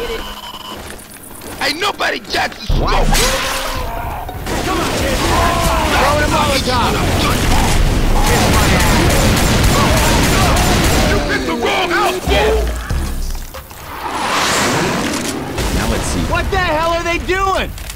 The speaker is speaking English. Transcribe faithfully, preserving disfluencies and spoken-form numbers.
Get it? Ain't nobody jacks the smoke! Come on, kid! Throw it a Molotov! Kiss my ass! You picked the wrong house, fool! Now let's see. What the hell are they doing?